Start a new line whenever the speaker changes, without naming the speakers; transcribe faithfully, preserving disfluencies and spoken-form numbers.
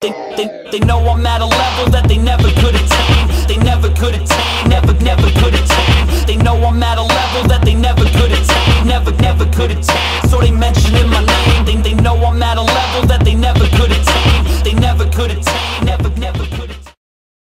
They, they, they know I'm at a level that they never could attain. They never could attain, never, never could attain. They know I'm at a level that they never could attain. Never, never could attain.